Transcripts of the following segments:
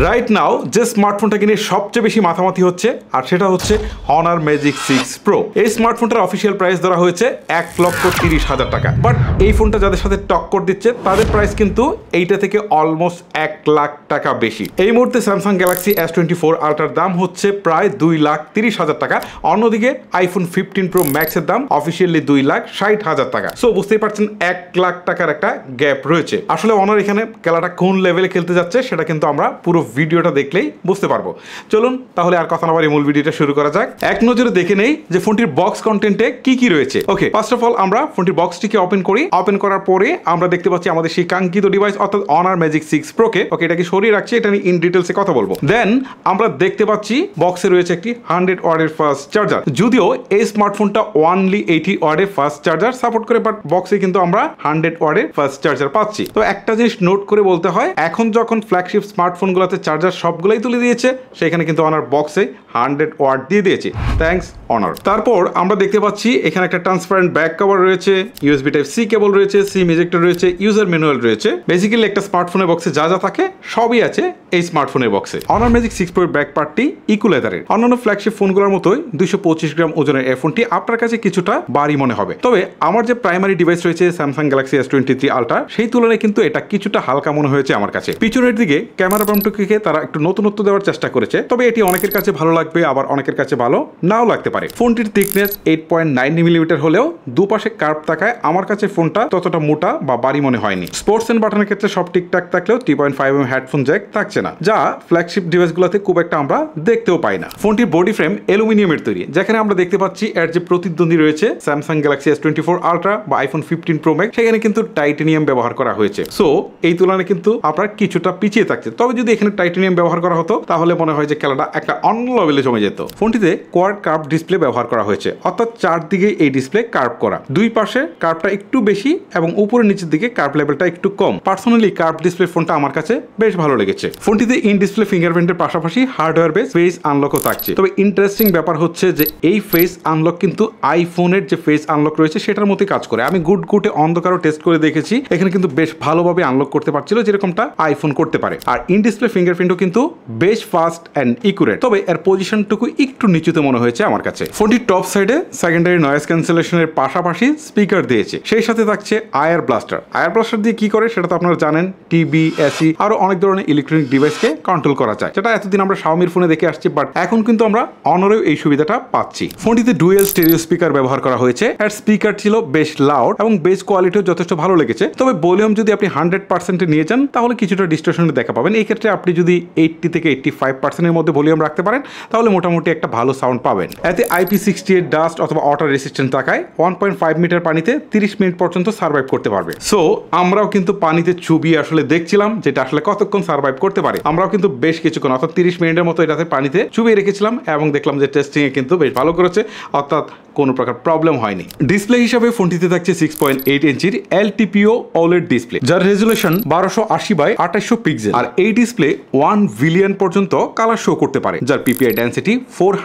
Right now যে স্মার্টফোনটাকে নিয়ে সবচেয়ে বেশি মাথামাতি হচ্ছে আর সেটা হচ্ছে Honor Magic 6 Pro। এই স্মার্টফোনটার অফিসিয়াল প্রাইস ধরা হয়েছে 1,30,000 টাকা, বাট এই ফোনটা যাদের সাথে টক্কর দিচ্ছে তাদের প্রাইস কিন্তু এইটা থেকে অলমোস্ট 1 লাখ টাকা বেশি। এই মুহূর্তে স্যামসাং গ্যালাক্সি S24 আলট্রার দাম হচ্ছে প্রায় 2,30,000 টাকা। অন্যদিকে আইফোন 15 Pro Max এর দাম অফিসিয়ালি 2,60,000 টাকা। সো বুঝতেই পারছেন 1 লাখ টাকার একটা গ্যাপ রয়েছে। আসলে Honor এখানে খেলাটা কোন লেভেলে খেলতে যাচ্ছে সেটা কিন্তু আমরা পুরো ভিডিওটা দেখলেই বুঝতে পারবো। চলুন তাহলে আর কথা না বাড়িয়ে মূল ভিডিওটা শুরু করা যাক। এক নজরে দেখে নেই যে ফোনটির বক্স কন্টেন্টে কি কি রয়েছে। ওকে, ফার্স্ট অফ অল আমরা ফোনটির বক্সটিকে ওপেন করি। ওপেন করার পরে আমরা দেখতে পাচ্ছি আমাদের সেই কাঙ্ক্ষিত ডিভাইস অর্থাৎ Honor Magic 6 Pro কে। ওকে, এটাকে সরিয়ে রাখছি, এটা নিয়ে ইন ডিটেইলসে কথা বলবো। দেন আমরা দেখতে পাচ্ছি বক্সে রয়েছে একটি 100 ওয়াটের ফাস্ট চার্জার। যদিও এই স্মার্টফোনটা অনলি 80 ওয়াটের ফাস্ট চার্জার সাপোর্ট করে, বাট বক্সে কিন্তু আমরা 100 ওয়াটের ফাস্ট চার্জার পাচ্ছি। তো একটা জিনিস নোট করে বলতে হয়, এখন যখন ফ্ল্যাগশিপ স্মার্টফোনগুলোতে চার্জার সবগুলাই তুলে দিয়েছে, সেখানে কিন্তু Honor বক্সে 100 ওয়াট দিয়ে দিয়েছে। Thanks Honor। তারপর আমরা দেখতে পাচ্ছি এখানে একটা ট্রান্সপারেন্ট ব্যাক কভার রয়েছে, USB Type-C কেবল রয়েছে, সিম ইজেক্টর রয়েছে, ইউজার ম্যানুয়াল রয়েছে। বেসিক্যালি একটা স্মার্টফোনের বক্সে যা যা থাকে সবই আছে এই স্মার্টফোনের বক্সে। Honor Magic 6 Pro এর ব্যাক পার্টটি ইকো লেদারের। অন্যান্য ফ্ল্যাগশিপ ফোনগুলোর মতোই 225 গ্রাম ওজনের এই ফোনটি আপনার কাছে কিছুটা ভারী মনে হবে। তবে আমার যে প্রাইমারি ডিভাইস রয়েছে স্যামসাং গ্যালাক্সি S23 আলট্রা, সেই তুলনায় কিন্তু এটা কিছুটা হালকা মনে হয়েছে আমার কাছে। পিছনের দিকে ক্যামেরা বামটুকিকে তারা একটু নতুনত্ব দেওয়ার চেষ্টা করেছে, তবে এটি অনেকের কাছে ভালো লাগবে, আবার অনেকের কাছে ভালো নাও লাগতে পারে। ফোনটির থিকনেস 8.9 মিলিমিটার হলেও দুপাশে কার্ভ থাকায় আমার কাছে ফোনটা ততটা মোটা বা ভারী মনে হয়নি। স্পোর্টস এন্ড বাটনের ক্ষেত্রে সব ঠিকঠাক থাকলেও 3.5mm হেডফোন জ্যাক থাকছে না, যা ফ্ল্যাগশিপ ডিভাইসগুলোতে খুব একটা আমরা দেখতেও পাই না। ফোনটির বডি ফ্রেম অ্যালুমিনিয়ামের তৈরি, যেখানে আমরা দেখতে পাচ্ছি এর যে প্রতিদ্বন্দ্বী রয়েছে স্যামসাং গ্যালাক্সি S24 আলট্রা বা আইফোন 15 Pro Max, সেখানে কিন্তু টাইটানিয়াম ব্যবহার করা হয়েছে। সো এই তুলনায় কিন্তু আপনার কিছুটা পিছিয়ে থাকছে। তবে যদি এখানে টাইটানিয়াম ব্যবহার করা হতো তাহলে মনে হয় যে খেলাটা একটা অন্য লেভেলে জমে যেত। ফোনটিতে কোয়াড কার্ভ ডিসপ্লে ব্যবহার করা হয়েছে, অর্থাৎ চারদিকে এই ডিসপ্লে কার্ভ করা। দুই পাশে কার্ভটা একটু বেশি এবং উপরে নিচের দিকে কার্ভ লেভেলটা একটু কম। পার্সোনালি কার্ভ ডিসপ্লে ফোনটা আমার কাছে বেশ ভালো লেগেছে। ফোনটিতে ইন ডিসপ্লে ফিঙ্গারপ্রিন্টের পাশাপাশি হার্ডওয়্যার বেস ফেস আনলকও থাকছে। তবে ইন্টারেস্টিং ব্যাপার হচ্ছে যে এই ফেস আনলক কিন্তু আইফোনের যে ফেস আনলক রয়েছে সেটার মতোই কাজ করে। আমি গুটে অন্ধকারও টেস্ট করে দেখেছি, এখানে কিন্তু বেশ ভালোভাবে আনলক করতে পারছিল, যেরকমটা আইফোন করতে পারে। আর ইন ডিসপ্লে ফিঙ্গারপ্রিন্টও কিন্তু বেশ ফাস্ট অ্যান্ড ইকুরেট, তবে এর পজিশনটুকু একটু নিচুতে মনে হয়েছে আমার কাছে। ফোনটির টপ সাইডে সেকেন্ডারি নয়েজ ক্যান্সেলেশনের পাশাপাশি স্পিকার দিয়েছে, সেই সাথে থাকছে আয়ার ব্লাস্টার। আয়ার ব্লাস্টার দিয়ে কি করে সেটা তো আপনারা জানেন, টিভি, এসি আরো অনেক ধরনের ইলেকট্রনিক ডিভাইসকে কন্ট্রোল করা যায়, যেটা এতদিন আমরা শাওমির ফোনে দেখে আসছি, বাট এখন কিন্তু আমরা Honorও এই সুবিধাটা পাচ্ছি। ফোনটিতে ডুয়েল স্টেরিও স্পিকার ব্যবহার করা হয়েছে। এর স্পিকার ছিল বেশ লাউড এবং বেস কোয়ালিটিও যথেষ্ট ভালো লেগেছে। তবে ভলিউম যদি আপনি 100% নিয়ে যান তাহলে কিছুটা ডিস্টরশনে দেখা পাবেন। এই ক্ষেত্রে আপনি যদি 80 থেকে 85% এর মধ্যে ভলিউম রাখতে পারেন তাহলে মোটামুটি একটা ভালো সাউন্ড পাবেন। এতে IP68 ডাস্ট অথবা ওয়াটার রেসিস্ট্যান্ট থাকায় 1.5 মিটার পানিতে 30 মিনিট পর্যন্ত সার্ভাইভ করতে পারবে। সো আমরাও কিন্তু পানিতে চুবিয়ে আসলে দেখছিলাম যেটা আসলে কতক্ষণ সার্ভাইভ করতে পারে। আমরাও কিন্তু বেশ কিছুক্ষণ অর্থাৎ 30 মিনিটের মতো এটাতে পানিতে চুবিয়ে রেখেছিলাম এবং দেখলাম যে টেস্টিং এ কিন্তু বেশ ভালো করেছে, অর্থাৎ কোনো প্রকার প্রবলেম হয়নি। ডিসপ্লে হিসাবে ফোনটিতে থাকছে 6.8 ইঞ্চির LTPO OLED ডিসপ্লে, যার রেজুলেশন 1280x2800 পিক্সেল। আর এই ডিসপ্লে 1 বিলিয়ন পর্যন্ত কালার শো করতে পারে, যার PPI ডেন্সিটি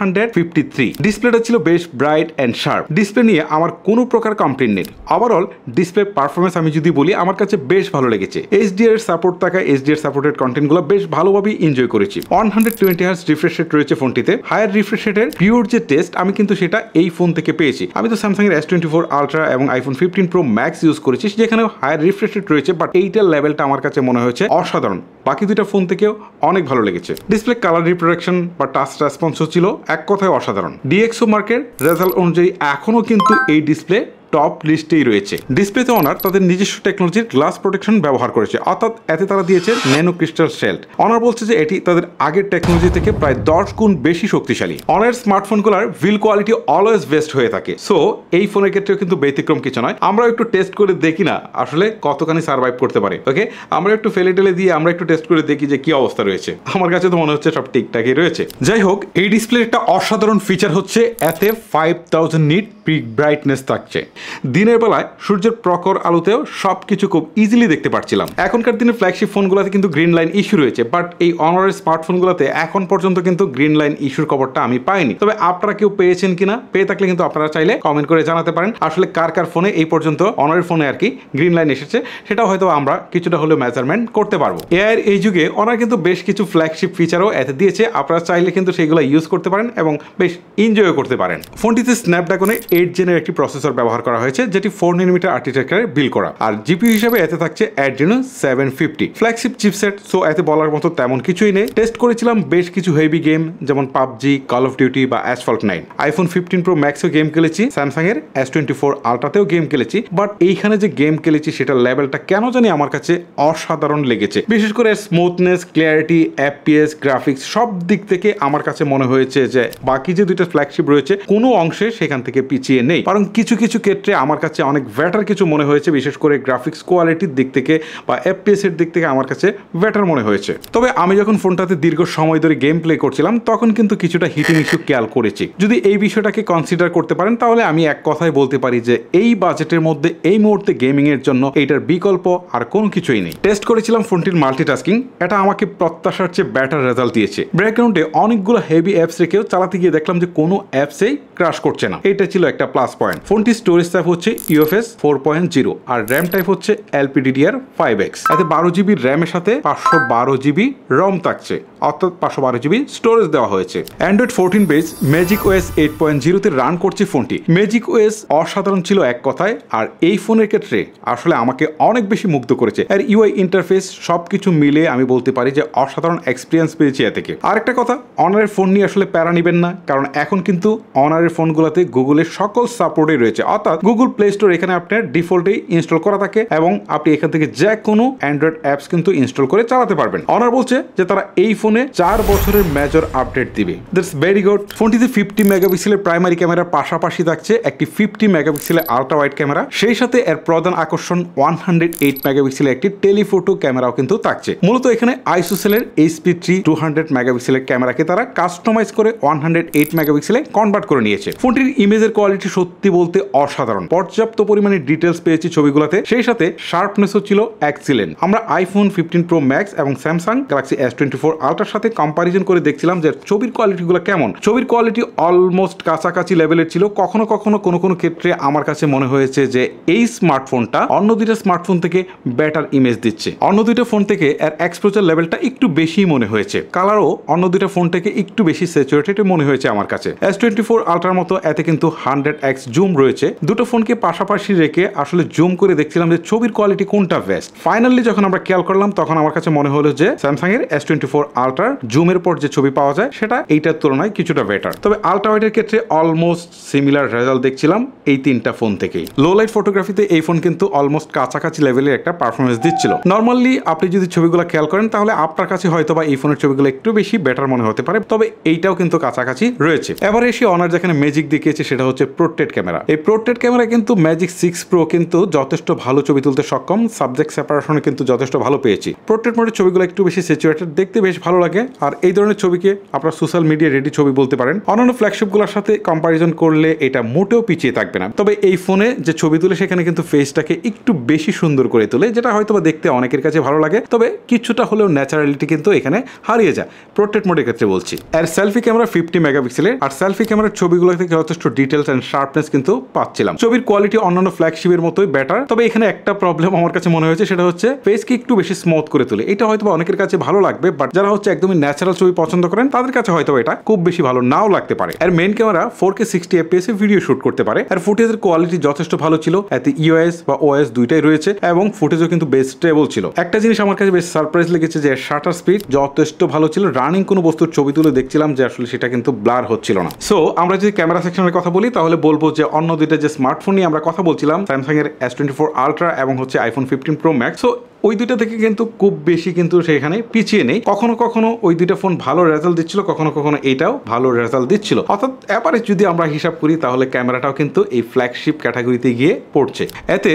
453। ডিসপ্লেটা ছিল বেশ ব্রাইট এন্ড শার্প। ডিসপ্লে নিয়ে আমার কোনো প্রকার কমপ্লেইন নেই। ওভারঅল ডিসপ্লে পারফরমেন্স আমি যদি বলি আমার কাছে বেশ ভালো লেগেছে। HDR সাপোর্ট থাকা HDR সাপোর্টেড কন্টেন্টগুলো বেশ ভালোভাবে এনজয় করেছি। 120 Hz রিফ্রেশ রেট রয়েছে ফোনটিতে। হায়ার রিফ্রেশ রেটের পিওর যে টেস্ট আমি কিন্তু সেটা এই ফোন থেকে পেয়েছি। আমি তো স্যামসাং এর S24 আলট্রা এবং আইফোন 15 Pro Max ইউজ করেছি, যেখানে হায়ার রিফ্রেশ রেট রয়েছে, বাট এইটার লেভেলটা আমার কাছে মনে হয়েছে অসাধারণ। বাকি দুইটা ফোন থেকেও অনেক ভালো লেগেছে। ডিসপ্লে কালার রিপ্রোডাকশন বা টাচ রেসপন্সও ছিল এক কথায় অসাধারণ। DxO মার্কের রেজাল্ট অনুযায়ী এখনো কিন্তু এই ডিসপ্লে টপ লিস্টেই রয়েছে। ডিসপ্লেতে Honor তাদের নিজস্ব টেকনোলজির গ্লাস প্রোটেকশন ব্যবহার করেছে, অর্থাৎ এতে তারা দিয়েছে ন্যানো ক্রিস্টাল শেল্ড। Honor বলছে যে এটি তাদের আগের টেকনোলজি থেকে প্রায় 10 গুণ বেশি শক্তিশালী। Honor স্মার্টফোনগুলোর বিল কোয়ালিটি অলওয়েজ বেস্ট হয়ে থাকে, সো এই ফোনের ক্ষেত্রেও কিন্তু ব্যতিক্রম কিছু নয়। আমরা একটু টেস্ট করে দেখি না আসলে কতখানি সার্ভাইভ করতে পারে। ওকে, আমরা একটু ফেলে টেলে দিয়ে আমরা একটু টেস্ট করে দেখি যে কি অবস্থা রয়েছে। আমার কাছে তো মনে হচ্ছে সব ঠিকঠাকই রয়েছে। যাই হোক, এই ডিসপ্লের একটা অসাধারণ ফিচার হচ্ছে এতে 5000 নিট পিক ব্রাইটনেস থাকছে। দিনের বেলায় সূর্যের প্রখর আলোতেও সবকিছু খুব ইজিলি দেখতে পাচ্ছিলাম। এখনকার দিনে ফ্ল্যাগশিপ ফোনগুলোতে কিন্তু গ্রিন লাইন ইস্যু রয়েছে, বাট এই অনারের স্মার্টফোনগুলোতে এখন পর্যন্ত কিন্তু গ্রিন লাইন ইস্যুর খবরটা আমি পাইনি। তবে আপনারা কেউ পেয়েছেন কিনা, পেয়ে থাকলে কিন্তু আপনারা চাইলে কমেন্ট করে জানাতে পারেন আসলে কার কার ফোনে এই পর্যন্ত অনারের ফোনে আর কি গ্রিন লাইন এসেছে, সেটাও হয়তো আমরা কিছুটা হলেও মেজারমেন্ট করতে পারবো। এআইয়ের এই যুগে অনার কিন্তু বেশ কিছু ফ্ল্যাগশিপ ফিচারও এতে দিয়েছে, আপনারা চাইলে কিন্তু সেগুলো ইউজ করতে পারেন এবং বেশ এনজয় করতে পারেন। ফোনটিতে স্ন্যাপড্রাগনে 8 জেনের একটি প্রসেসর ব্যবহার করা হয়েছে, যেটি 4 nm আর্কিটেকচারে বিল্ড করা, আর জিপিইউ হিসেবে এতে থাকছে Adreno 750 ফ্ল্যাগশিপ চিপসেট। সো এতে বলার মতো তেমন কিছুই নেই। টেস্ট করেছিলাম বেশ কিছু হেভি গেম, যেমন পাবজি, কল অফ ডিউটি বা অ্যাসফল্ট 9। আইফোন 15 Pro Maxও গেম খেলেছি, স্যামসাং এর S24 Ultraতেও গেম খেলেছি, বাট এইখানে যে গেম খেলেছি সেটার লেভেলটা কেন জানি আমার কাছে অসাধারণ লেগেছে। বিশেষ করে স্মুথনেস, ক্লিয়ারিটি, FPS, গ্রাফিক্স সব দিক থেকে আমার কাছে মনে হয়েছে যে বাকি যে দুইটা ফ্ল্যাগশিপ রয়েছে কোনো অংশে সেখান থেকে পিছিয়ে নেই, বরং কিছু কিছু ক্ষেত্রে আমার কাছে অনেক বেটার কিছু মনে হয়েছে। বিশেষ করে গ্রাফিক্স কোয়ালিটির দিক থেকে বা FPS এর দিক থেকে আমার কাছে বেটার মনে হয়েছে। তবে আমি যখন ফোনটাতে দীর্ঘ সময় ধরে গেম প্লে করছিলাম তখন কিন্তু কিছুটা হিটিং ইস্যু খেয়াল করেছি। যদি এই বিষয়টাকে কনসিডার করতে পারেন তাহলে আমি এক কথায় বলতে পারি যে এই বাজেটের মধ্যে এই মুহূর্তে গেমিং এর জন্য এইটার বিকল্প আর কোনো কিছুই নেই। টেস্ট করেছিলাম ফোনটির মাল্টিটাস্কিং, এটা আমাকে প্রত্যাশার চেয়ে বেটার রেজাল্ট দিয়েছে। ব্যাকগ্রাউন্ডে অনেকগুলো হেভি অ্যাপস রেখেও চালাতে গিয়ে দেখলাম যে কোনো অ্যাপসেই ক্র্যাশ করছে না, এটা ছিল একটা প্লাস পয়েন্ট। ফোনটির স্টোরেজ টাইপ হচ্ছে UFS 4.0 আর র্যাম টাইপ হচ্ছে LPDDR5X। এতে 12 GB র্যামের সাথে 512 GB রম থাকছে, অর্থাৎ 512 GB স্টোরেজ দেওয়া হয়েছে। অ্যান্ড্রয়েড 14 বেস ম্যাজিক OS 8.0 তে রান করছে ফোনটি। ম্যাজিক OS অসাধারণ ছিল এক কথায়, আর এই ফোনের ক্ষেত্রে আসলে আমাকে অনেক বেশি মুগ্ধ করেছে। আর UI ইন্টারফেস সবকিছু মিলে আমি বলতে পারি যে অসাধারণ এক্সপিরিয়েন্স পেয়েছি এ থেকে। আরেকটা কথা, অনারের ফোন নিয়ে আসলে প্যারা নিবেন না, কারণ এখন কিন্তু অনারের ফোনগুলোতে গুগলের সকল সাপোর্টই রয়েছে, অর্থাৎ গুগল প্লে স্টোর এখানে আপনার ডিফল্টেই ইনস্টল করা থাকে এবং আপনি এখান থেকে যে কোনো অ্যান্ড্রয়েড অ্যাপস কিন্তু ইনস্টল করে চালাতে পারবেন। অনার বলছে যে তারা এই ফোনে 4 বছরের মেজর আপডেট দিবে। That's very good. ফোনটিতে 50 মেগাপিক্সেলের প্রাইমারি ক্যামেরার পাশাপাশি থাকছে একটি 50 মেগাপিক্সেলের আলট্রা ওয়াইড ক্যামেরা, সেই সাথে এর প্রধান আকর্ষণ 108 মেগাপিক্সেলের একটি টেলিফোটো ক্যামেরাও কিন্তু থাকছে। মূলত এখানে আইসোসেলের HP3 200 মেগাপিক্সেলের ক্যামেরাকে তারা কাস্টমাইজ করে 108 মেগাপিক্সেলে কনভার্ট করে নিয়েছে। ফোনটির ইমেজের কোয়ালিটি সত্যি বলতে অসাধারণ, পর্যাপ্ত পরিমাণে ডিটেলস পেয়েছি ছবিগুলোতে, সেই সাথে শার্পনেসও ছিল এক্সিলেন্ট। আমরা আইফোন 15 Pro Max এবং স্যামসাং গ্যালাক্সি S24 Ultraর সাথে কম্পারিজন করে দেখছিলাম যে ছবির কোয়ালিটিগুলো কেমন। ছবির কোয়ালিটি অলমোস্ট কাছাকাছি লেভেলের ছিল। কখনো কখনো কোনো কোনো ক্ষেত্রে আমার কাছে মনে হয়েছে যে এই স্মার্টফোনটা অন্য দুইটা স্মার্টফোন থেকে বেটার ইমেজ দিচ্ছে। অন্য দুইটা ফোন থেকে এর এক্সপোজার লেভেলটা একটু বেশি মনে হয়েছে। কালারও অন্য দুইটা ফোন থেকে একটু বেশি স্যাচুরেটেড মনে হয়েছে আমার কাছে। S24 Ultraর মতো এতে কিন্তু 100x জুম রয়েছে। দুটো ফোনকে পাশাপাশি রেখে আসলে জুম করে দেখছিলাম যে ছবির কোয়ালিটি কোনটা বেস্ট। ফাইনালি যখন আমরা খেয়াল করলাম তখন আমার কাছে মনে হলো যে স্যামসাং এর S24 Ultraর জুমের পর যে ছবি পাওয়া যায় সেটা এইটার তুলনায় কিছুটা বেটার। তবে আলট্রা ওয়াইডের ক্ষেত্রে অলমোস্ট সিমিলার রেজাল্ট দেখছিলাম এই তিনটা ফোন থেকেই। লো লাইট ফটোগ্রাফিতে এই ফোন কিন্তু অলমোস্ট কাছাকাছি লেভেলের একটা পারফরমেন্স দিচ্ছিল। নর্মালি আপনি যদি ছবিগুলো খেয়াল করেন তাহলে আপনার কাছে হয়তো বা এই ফোনের ছবিগুলো একটু বেশি বেটার মনে হতে পারে, তবে এইটাও কিন্তু কাছাকাছি রয়েছে। এবার এসে অনার যেখানে ম্যাজিক দেখিয়েছে সেটা হচ্ছে পোর্ট্রেট ক্যামেরা। এই পোর্ট্রেট ক্যামেরা কিন্তু ম্যাজিক 6 Pro কিন্তু যথেষ্ট ভালো ছবি তুলতে সক্ষম, সাবজেক্ট সেপারেশনে কিন্তু যথেষ্ট ভালো পেয়েছি। পোর্ট্রেট মোডের ছবিগুলো একটু বেশি স্যাচুরেটেড, দেখতে বেশ ভালো লাগে, আর এই ধরনের ছবিকে আপনারা সোশ্যাল মিডিয়া রেডি ছবি বলতে পারেন। অন্যান্য ফ্ল্যাগশিপগুলোর সাথে কম্পারিজন করলে এটা মোটেও পিছিয়ে থাকবে না। তবে এই ফোনে যে ছবি তুলে সেখানে কিন্তু ফেসটাকে একটু বেশি সুন্দর করে তোলে, যেটা হয়তো বা দেখতে অনেকের কাছে ভালো লাগে, তবে কিছুটা হলেও ন্যাচারালিটি কিন্তু এখানে হারিয়ে যায় পোর্ট্রেট মোডের ক্ষেত্রে বলছি। এর সেলফি ক্যামেরা 50 মেগাপিক্সেলের, আর সেলফি ক্যামেরার ছবিগুলো থেকে যথেষ্ট ডিটেলস এন্ড শার্পনেস কিন্তু পাচ্ছিলাম। ছবির কোয়ালিটি অন্যান্য ফ্ল্যাগশিপের মতোই বেটার, তবে এখানে একটা প্রবলেম আমার কাছে মনে হয়েছে, সেটা হচ্ছে ফেসকে একটু বেশি স্মুথ করে তোলে। এটা হয়তো অনেকের কাছে ভালো লাগবে, বাট যারা হচ্ছে একদমই ন্যাচারাল ছবি পছন্দ করেন তাদের কাছে হয়তো এটা খুব বেশি ভালো নাও লাগতে পারে। এর মেইন ক্যামেরা 4K 60 FPS এ ভিডিও শুট করতে পারে, আর ফুটেজের কোয়ালিটি যথেষ্ট ভালো ছিল। এতে iOS বা OS দুইটাই রয়েছে এবং ফুটেজও কিন্তু বেশ স্টেবল ছিল। একটা জিনিস আমার কাছে বেশ সারপ্রাইজ লেগেছে যে শাটার স্পিড যথেষ্ট ভালো ছিল। রানিং কোনো বস্তুর ছবি তুলে দেখছিলাম যে আসলে সেটা কিন্তু ব্লার হচ্ছিল না। সো আমরা যদি ক্যামেরা সেকশনের কথা বলি তাহলে বলবো যে অন্য দুইটা যে স্মার্টফোন নিয়ে আমরা কথা বলছিলাম, স্যামসাং এর S24 Ultra এবং হচ্ছে আইফোন 15 Pro Max, সো ওই দুইটা থেকে কিন্তু খুব বেশি কিন্তু সেখানে পিছিয়ে নেই। কখনো কখনো ওই দুইটা ফোন ভালো রেজাল্ট দিচ্ছিল, কখনো কখনো এটাও ভালো রেজাল্ট দিচ্ছিল। অর্থাৎ এবারে যদি আমরা হিসাব করি তাহলে ক্যামেরাটাও কিন্তু এই ফ্ল্যাগশিপ ক্যাটাগরিতে গিয়ে পড়ছে। এতে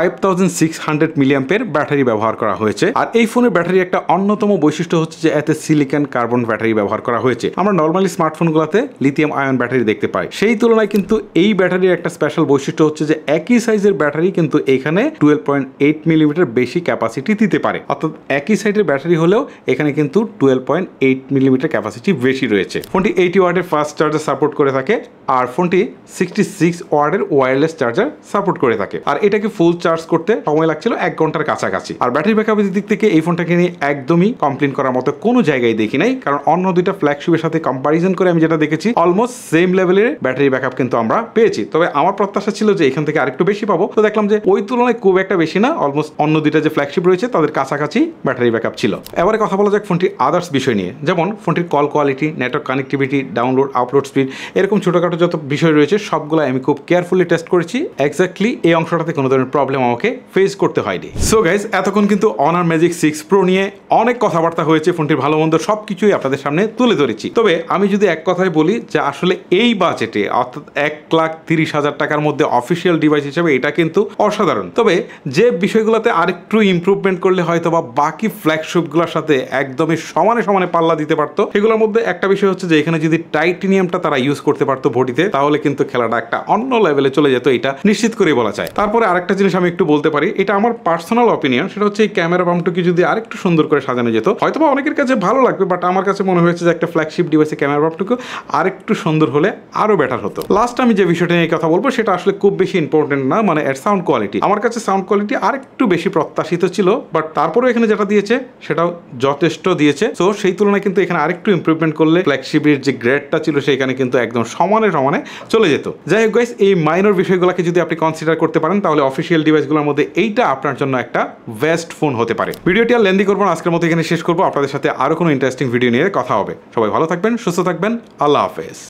5600 মিলিঅ্যাম্পের ব্যাটারি ব্যবহার করা হয়েছে। আর এই ফোনের ব্যাটারি একটা অন্যতম বৈশিষ্ট্য হচ্ছে যে এতে সিলিকন কার্বন ব্যাটারি ব্যবহার করা হয়েছে। আমরা নর্মালি স্মার্টফোনগুলোতে লিথিয়াম আয়ন ব্যাটারি দেখতে পাই, সেই তুলনায় কিন্তু এই ব্যাটারির একটা স্পেশাল বৈশিষ্ট্য হচ্ছে যে একই সাইজের ব্যাটারি কিন্তু এখানে 12.8 মিলিমিটার বেশি ক্যাপাসিটি দিতে পারে। অর্থাৎ একই সাইজের ব্যাটারি হলেও এখানে কিন্তু 12.8 মিলিমিটার ক্যাপাসিটি বেশি রয়েছে। ফোনটি 80 ওয়াটের ফাস্ট চার্জার সাপোর্ট করে থাকে, আর ফোনটি 66 ওয়াটের ওয়্যারলেস চার্জার সাপোর্ট করে থাকে। আর এটাকে ফুল চার্জ করতে সময় লাগছিল 1 ঘন্টার কাছাকাছি। আর ব্যাটারি ব্যাকআপের দিক থেকে এই ফোনটাকে নিয়ে একদমই কমপ্লেন করার মতো কোনো জায়গায় দেখি নাই, কারণ অন্য দুইটা ফ্ল্যাগশিপের সাথে কম্পারিজন করে আমি যেটা দেখেছি অলমোস্ট সেম লেভেলের ব্যাটারি ব্যাকআপ কিন্তু আমরা পেয়েছি। তবে আমার প্রত্যাশা ছিল যে এখান থেকে আরেকটু বেশি পাবো, তো দেখলাম যে ওই তুলনায় খুব একটা বেশি না, অলমোস্ট অন্য দুইটা যে ফ্ল্যাগশিপ রয়েছে তাদের কাছাকাছি ব্যাটারি ব্যাকআপ ছিল। এবারে কথা বলা যাক ফোনটির আদার্স বিষয় নিয়ে, যেমন ফোনটির call quality, network connectivity, download upload speed, এরকম ছোটখাটো যত বিষয় রয়েছে সবগুলো আমি খুব কেয়ারফুলি টেস্ট করেছি। এক্স্যাক্টলি এই অংশটাতে কোনো ধরনের প্রবলেম আমাকে ফেস করতে হয়নি। সো গাইজ, এতক্ষণ কিন্তু Honor Magic 6 Pro নিয়ে অনেক কথাবার্তা হয়েছে, ফোনটির ভালো মন্দ সবকিছুই আপনাদের সামনে তুলে ধরেছি। তবে আমি যদি এক কথায় বলি যে আসলে এই বাজেটে অর্থাৎ 1,30,000 টাকার মধ্যে অফিসিয়াল ডিভাইস হিসেবে এটা কিন্তু অসাধারণ। তবে যে বিষয়গুলোতে আরেকটু ইমপ্রুভমেন্ট করলে হয়তো বা বাকি ফ্ল্যাগশিপগুলোর সাথে একদমই সমানে সমানে পাল্লা দিতে পারতো, সেগুলোর মধ্যে একটা বিষয় হচ্ছে যে এখানে যদি টাইটেনিয়ামটা তারা ইউজ করতে পারতো বডিতে, তাহলে কিন্তু খেলাটা একটা অন্য লেভেলে চলে যেত, এটা নিশ্চিত করে বলা যায়। তারপরে আরেকটা জিনিস আমি একটু বলতে পারি, এটা আমার পার্সোনাল অপিনিয়ন, সেটা হচ্ছে এই ক্যামেরা বাম্পটাকে যদি আরেকটু সুন্দর করে সাজানো যেত হয়তো বা অনেকের কাছে ভালো লাগবে, বাট আমার কাছে মনে হয়েছে যে একটা ফ্ল্যাগশিপ ডিভাইসে ক্যামেরা বাম্পটুকু আরেকটু সুন্দর হলে আরো বেটার হতো। লাস্ট আমি যে বিষয়টা নিয়ে কথা বলবো সেটা আসলে খুব বেশি ইম্পর্টেন্ট না, মানে এর সাউন্ড কোয়ালিটি। আমার কাছে সাউন্ড কোয়ালিটি আরেকটু বেশি প্রত্যাশিত ছিল, বাট তারপরেও এখানে যেটা দিয়েছে সেটাও যথেষ্ট দিয়েছে। তো সেই তুলনায় কিন্তু এখানে আরেকটু ইমপ্রুভমেন্ট করলে ফ্ল্যাগশিপের যে গ্রেডটা ছিল সেখানে কিন্তু একদম সমানে সমানে চলে যেত। যাই হোক গাইস, এই মাইনর বিষয়গুলোকে যদি আপনি কনসিডার করতে পারেন তাহলে অফিসিয়াল ডিভাইসগুলোর মধ্যে এইটা আপনার জন্য একটা বেস্ট ফোন হতে পারে। ভিডিওটি আর লেন্দি করবো না, আজকের মতো এখানে শেষ করবো। আপনাদের সাথে আরো কোনো ইন্টারেস্টিং ভিডিও নিয়ে কথা হবে। সবাই ভালো থাকবেন, সুস্থ থাকবেন, আল্লাহ হাফেজ।